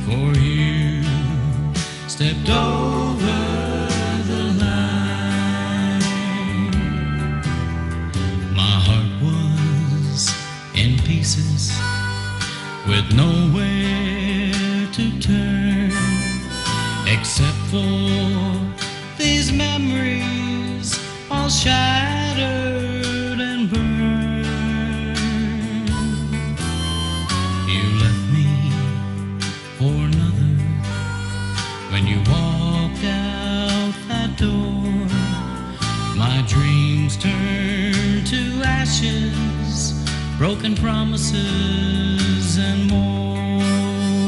for you stepped over the line. My heart was in pieces with nowhere to turn except for these memories all shattered and burned. You left me for another when you walked out that door. My dreams turned to ashes, broken promises and more.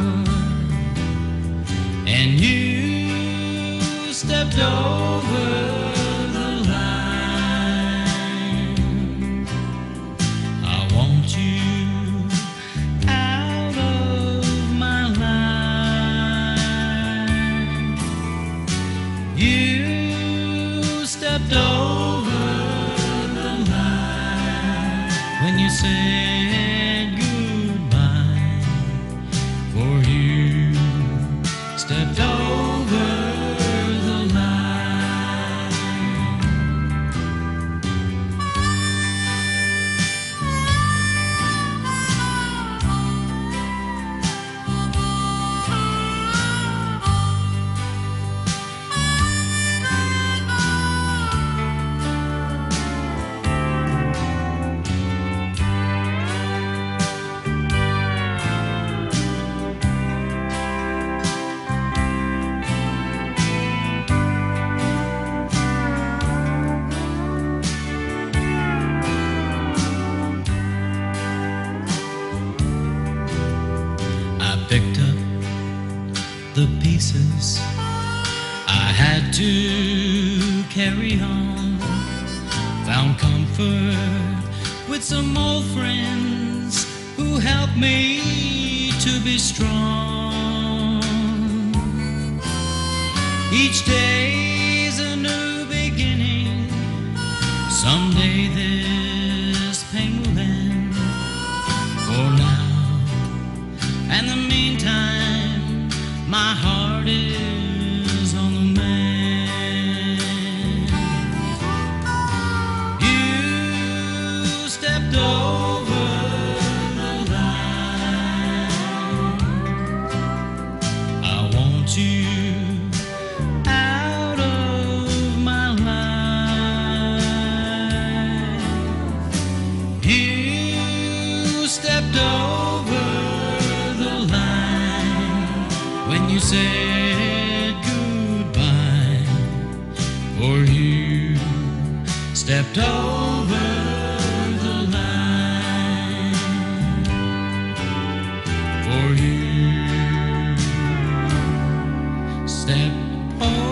And you stepped over the line. I want you out of my life. You stepped over the line when you said goodbye, for you stepped over the line. I picked up the pieces I had to carry on, found comfort with some old friends who helped me to be strong. Each day's a new beginning, someday this pain will end. For now, in the meantime, my heart is on the mend. You stepped over the line. I want you out of my life. You stepped over the line when you said goodbye, for you stepped over the line, for you stepped over